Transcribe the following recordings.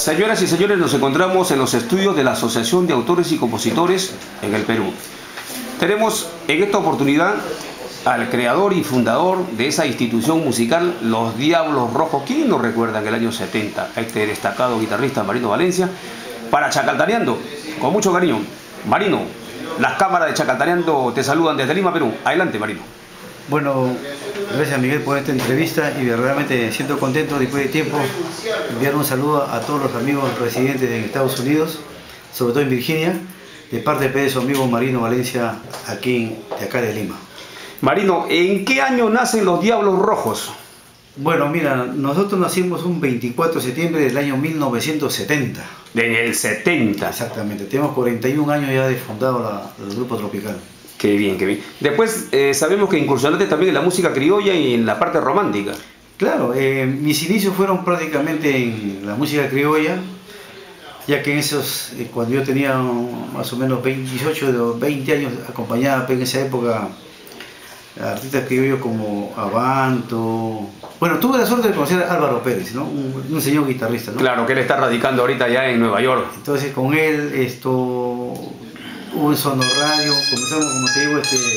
Señoras y señores, nos encontramos en los estudios de la Asociación de Autores y Compositores en el Perú. Tenemos en esta oportunidad al creador y fundador de esa institución musical, Los Diablos Rojos. ¿Quién nos recuerda en el año 70 a este destacado guitarrista Marino Valencia? Para Chacaltaneando, con mucho cariño. Marino, las cámaras de Chacaltaneando te saludan desde Lima, Perú. Adelante, Marino. Bueno, gracias Miguel por esta entrevista y verdaderamente siento contento después de tiempo enviar un saludo a todos los amigos residentes en Estados Unidos, sobre todo en Virginia, de parte de su amigo Marino Valencia, de acá de Lima. Marino, ¿en qué año nacen Los Diablos Rojos? Bueno, mira, nosotros nacimos un 24 de septiembre del año 1970. En el 70. Exactamente, tenemos 41 años ya de fundado el Grupo Tropical. Qué bien, qué bien. Después sabemos que incursionaste también en la música criolla y en la parte romántica. Claro, mis inicios fueron prácticamente en la música criolla, ya que cuando yo tenía más o menos 18 o 20 años, acompañaba en esa época a artistas criollos como Abanto. Bueno, tuve la suerte de conocer a Álvaro Pérez, ¿no? Un señor guitarrista, ¿no? Claro, que él está radicando ahorita ya en Nueva York. Entonces con él hubo en Sono Radio, comenzamos, como te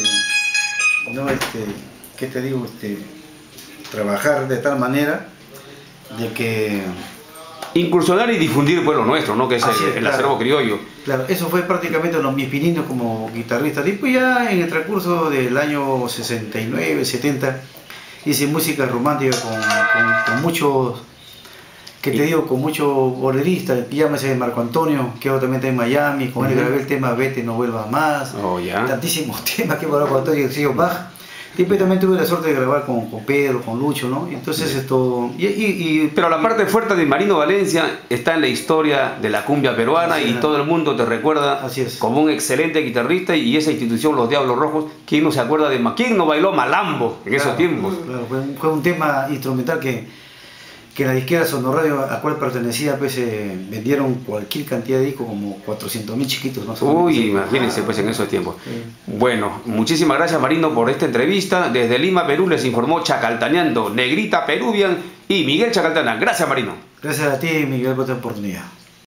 digo, trabajar de tal manera de que... Incursionar y difundir pues lo nuestro, ¿no? Que es el acervo criollo. Claro, eso fue prácticamente mis pininos como guitarrista. Después ya en el transcurso del año 69, 70, hice música romántica con muchos... con muchos boleristas, llámese Marco Antonio, que ahora también está en Miami, con él grabé el tema Vete, no vuelvas más, tantísimos temas que Marco Antonio y el señor Bach. Después también tuve la suerte de grabar con Pedro, con Lucho, ¿no? Entonces Pero la parte fuerte de Marino Valencia está en la historia de la cumbia peruana y todo el mundo te recuerda como un excelente guitarrista y esa institución, Los Diablos Rojos. ¿Quién no se acuerda de quién no bailó Malambo en esos tiempos? Claro, fue un tema instrumental que la disquera Sono Radio, a cual pertenecía, pues vendieron cualquier cantidad de discos, como 400.000 chiquitos, ¿no? Uy, imagínense pues en esos tiempos. Bueno, muchísimas gracias Marino por esta entrevista. Desde Lima, Perú les informó Chacaltaneando, Negrita Peruvian y Miguel Chacaltana. Gracias Marino. Gracias a ti Miguel por esta oportunidad.